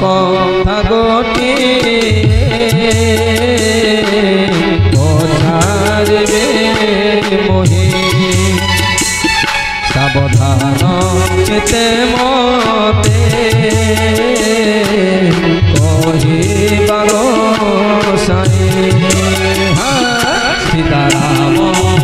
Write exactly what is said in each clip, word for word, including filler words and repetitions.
কথা গোটিয়ে পছাড়বে মোহি সাবধান কেতে মতে কহিবার সাই সীতারাম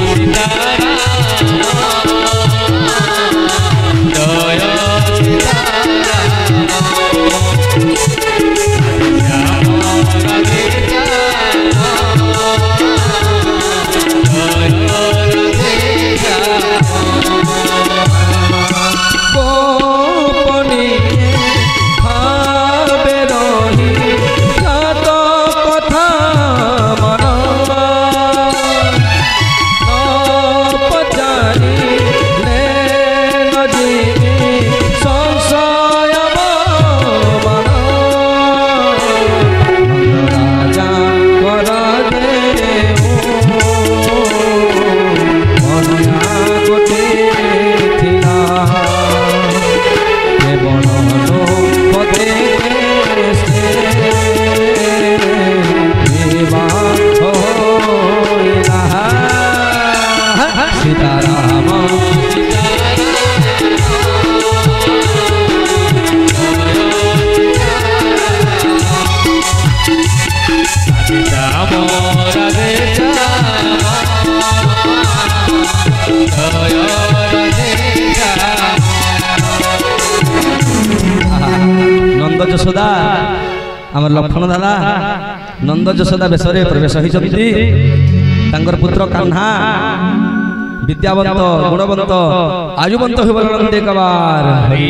नंद यशोदा आम लक्ष्मण दादा नंद यशोदा बेशरे प्रवेश होती पुत्र कान्हा विद्यावंत गुणवंत आयुवंत नंदे कबार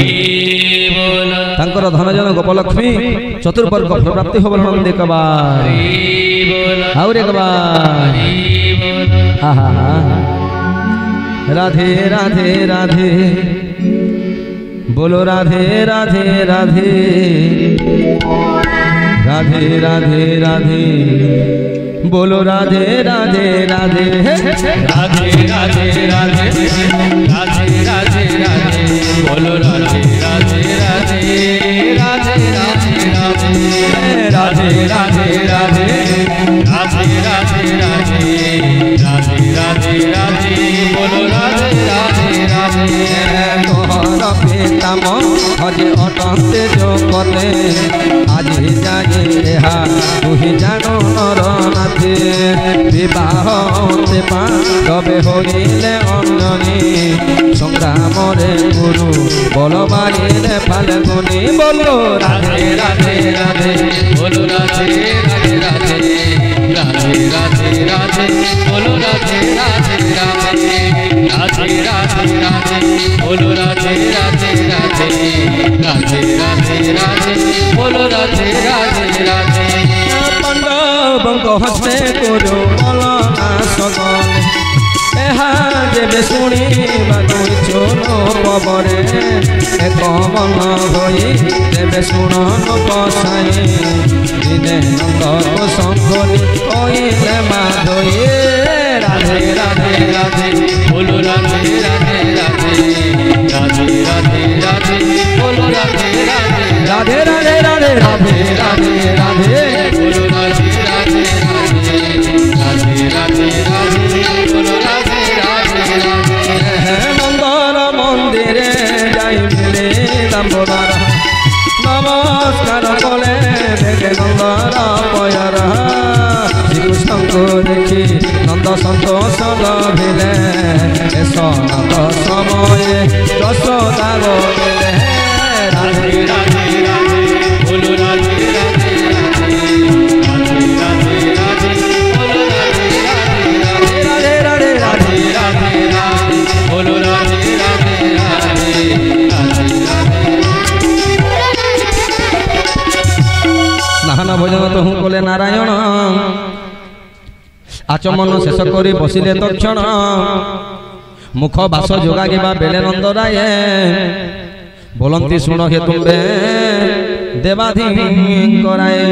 धनजन गोपलक्ष्मी चतुर्वर्ग प्राप्ति हो नंदे कबार आउरे कबार राधे राधे राधे बोलो राधे राधे राधे राधे राधे राधे बोलो राधे राधे राधे राधे राधे राधे राधे राधे राधे बोलो राधे राधे राधे राधे राधे राधे राधे राधे राधे राधे राधे राधे राधे राधे राधे बोलो राधे राधे राधे तोहर पिताम हजे अटंते जगते आज जागे हा तुही जानो नर नाथे विवाह देवा तबे हरिले अंजनी संग्राम रे गुरु बल मारिले फाल्गुनी बोलो राधे राधे राधे बोलो राधे राधे राधे राधे राधे राधे बोलो राधे राधे राधे राधे राधे राधे बोलो राधे राधे राधे राधे राधे राधे बोलो राधे राधे राधे पंडव हस्ते करो बोलो सगल शुणी चोलो पवरे एक मन होई देवे शुणन बसाई दिने नंद संगनी कहिले माधोई राधे राधे राधे बोलो राधे राधे राधे राधे राधे राधे बोलो राधे राधे राधे राधे राधे राधे राधे राधे बोलो राधे राधे राधे राधे राधे राधे बोलो राधे राधे राधे नंदन मंदिरे जाई मिले दामोदर नमस्कार कले देखे नंदन पयरा श्रीकृष्ण को देखी नंद सन्तोष लभिले सनत समय यशोदा गले राधे राधे राधे बोलो राधे राधे राधे राधे राधे बोलो राधे राधे राधे राधे राधे राधे बोलो राधे राधे राधे राधे नाहना भोजन तो हूँ कले नारायण आचमन शेष करी बसिले तक्षण मुख बास जोगागिबा बेले नंद राय बोलंती शुण हे तुम्बे देवाधि कराए